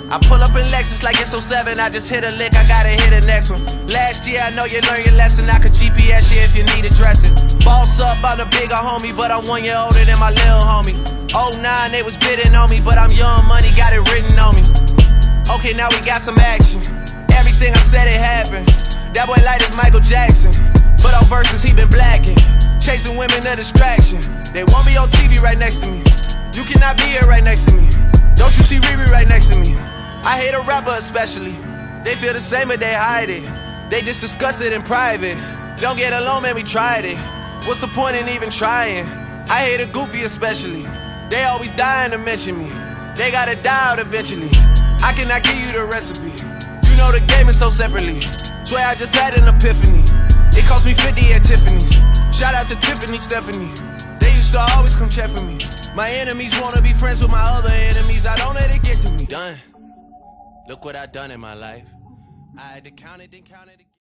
I pull up in Lexus like it's 07, I just hit a lick, I gotta hit the next one. Last year I know you learned your lesson, I could GPS you if you need addressing. Boss up, I'm the bigger homie, but I'm 1 year older than my little homie. 09, they was bidding on me, but I'm young money, got it written on me. Okay, now we got some action. Everything I said it happened. That boy light as Michael Jackson, but on verses he been blacking. Chasing women a distraction. They want me on TV right next to me. You cannot be here right next to me. Don't you see Riri right next to me? I hate a rapper especially. They feel the same but they hide it. They just discuss it in private. Don't get along, man, we tried it. What's the point in even trying? I hate a goofy especially. They always dying to mention me. They gotta die out eventually. I cannot give you the recipe. You know the game is so separately. Swear I just had an epiphany. It cost me 50 at Tiffany's. Shout out to Tiffany, Stephanie. They used to always come check for me. My enemies wanna be friends with my other enemies. I don't let it get to me. Done. Look what I done in my life. I had to count it, then count it again.